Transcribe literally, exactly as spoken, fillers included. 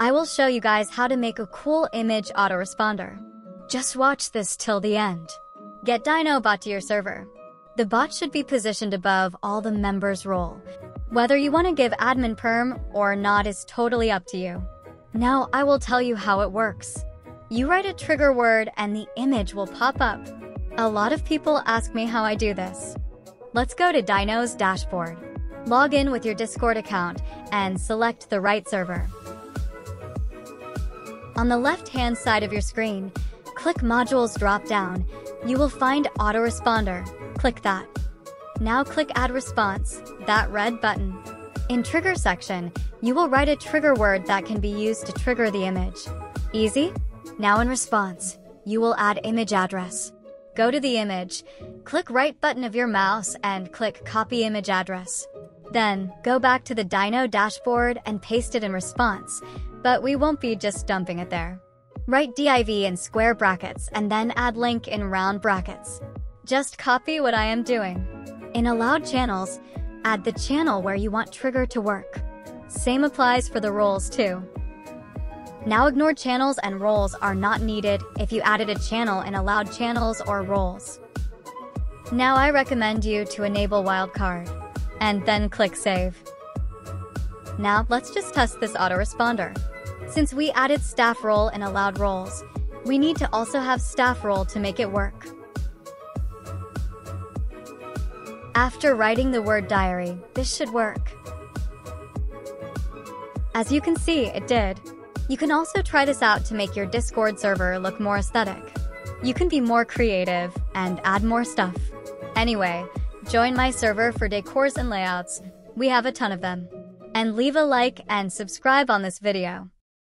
I will show you guys how to make a cool image autoresponder. Just watch this till the end. Get Dyno Bot to your server. The bot should be positioned above all the members' role. Whether you want to give admin perm or not is totally up to you. Now I will tell you how it works. You write a trigger word and the image will pop up. A lot of people ask me how I do this. Let's go to Dyno's dashboard. Log in with your Discord account and select the right server. On the left-hand side of your screen, click Modules drop-down. You will find Autoresponder. Click that. Now click Add Response, that red button. In Trigger section, you will write a trigger word that can be used to trigger the image. Easy? Now in Response, you will add image address. Go to the image, click right button of your mouse and click Copy Image Address. Then, go back to the Dyno dashboard and paste it in Response, but we won't be just dumping it there. Write div in square brackets and then add link in round brackets. Just copy what I am doing. In Allowed Channels, add the channel where you want trigger to work. Same applies for the roles too. Now ignored channels and roles are not needed if you added a channel in allowed channels or roles. Now I recommend you to enable wildcard, and then click Save. Now let's just test this autoresponder. Since we added staff role in allowed roles, we need to also have staff role to make it work. After writing the word diary, this should work. As you can see, it did. You can also try this out to make your Discord server look more aesthetic. You can be more creative and add more stuff. Anyway, join my server for decors and layouts. We have a ton of them. And leave a like and subscribe on this video.